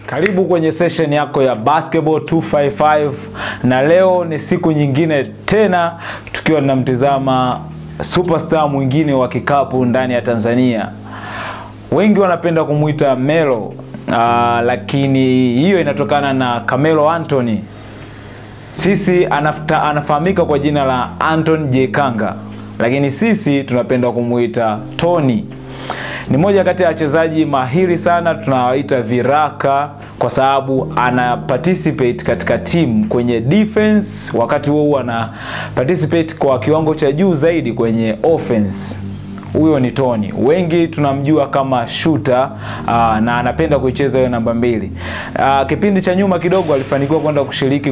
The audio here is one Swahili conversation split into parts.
Karibu kwenye session yako ya Basketball 255 na leo ni siku nyingine tena tukiwa tunamtazama superstar mwingine wa kikapu ndani ya Tanzania. Wengi wanapenda kumuita Melo, lakini hiyo inatokana na Carmelo Anthony. Sisi anafahamika kwa jina la Anton J. Kanga, lakini sisi tunapenda kumuita Tony. Ni moja kati ya wachezaji mahiri sana, tunawaita viraka kwa sababu ana participate katika team kwenye defense, wakati huo ana participate kwa kiwango cha juu zaidi kwenye offense. Huyo ni Tony. Wengi tunamjua kama shooter na anapenda kuicheza hiyo namba 2. Kipindi cha nyuma kidogo alifanikiwa kwenda kushiriki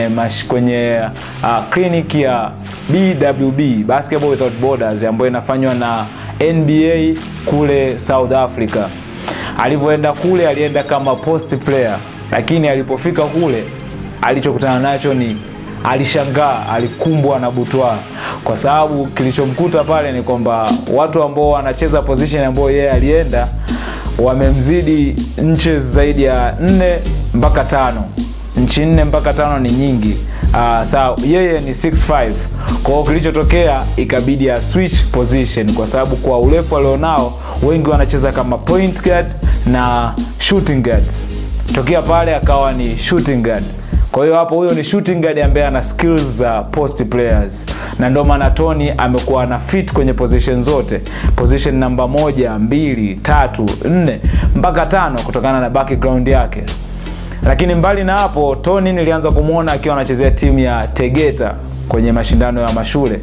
kwenye clinic ya BWB, Basketball Without Borders, ambayo inafanywa na NBA kule South Africa. Alivyoenda kule alienda kama post player, lakini alipofika kule alichokutana nacho ni alishangaa, alikumbwa na butwa, kwa sababu kilichomkuta pale ni kwamba watu ambao wanacheza position ambayo yeye alienda wamemzidi nchi zaidi ya 4 mpaka 5. Nchi 4 mpaka 5 ni nyingi. Sawa, yeye ni 6'5". Kwa hiyo kilichotokea ikabidi ya switch position, kwa sababu kwa urefu alionao wengi wanacheza kama point guard na shooting guards. Tokea pale akawa ni shooting guard. Kwa hiyo hapo huyo ni shooting guard ambaye ana skills za post players. Na ndio maana Tony amekuwa na fit kwenye position zote. Position namba 1, 2, 3, 4 mpaka 5 kutokana na background yake. Lakini mbali na hapo, Tony nilianza kumuona akiwa anachezea timu ya Tegeta kwenye mashindano ya mashule.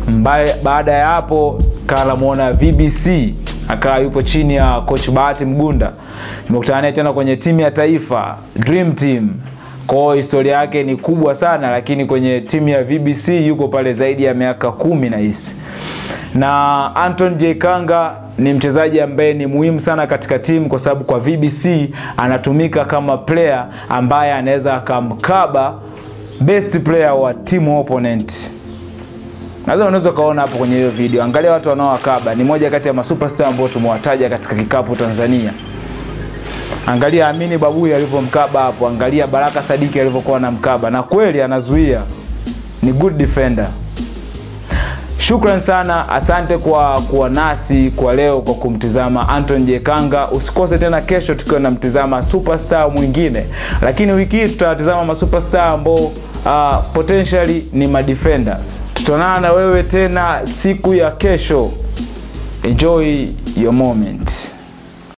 Baada ya hapo kala muona VBC, akawa yupo chini ya coach Bahati Mgunda. Nimekutana naye tena kwenye timu ya taifa Dream Team. Kwa historia yake ni kubwa sana, lakini kwenye timu ya VBC yuko pale zaidi ya miaka 10 na hisi. Na Anton J. Kanga ni mchezaji ambaye ni muhimu sana katika timu, kwa sababu kwa VBC anatumika kama player ambaye anaweza akamkaba best player wa team opponent. Unaweza kaona hapo kwenye hiyo video. Angalia watu wanaowakaba. Ni moja kati ya masuperstar ambao tumewataja katika kikapu Tanzania. Angalia Amini Babuya alivyomkaba hapo, angalia Baraka Sadiki alivyokuwa anamkaba, na kweli anazuia. Ni good defender. Shukran sana, asante kwa kuwa nasi kwa leo kwa kumtizama Anton J. Kanga. Usikose tena kesho tukiwa tunamtizama superstar mwingine. Lakini wiki hii tutatazama masuperstar ambao potentially ni madefenders. Tutaonana na wewe tena siku ya kesho. Enjoy your moment.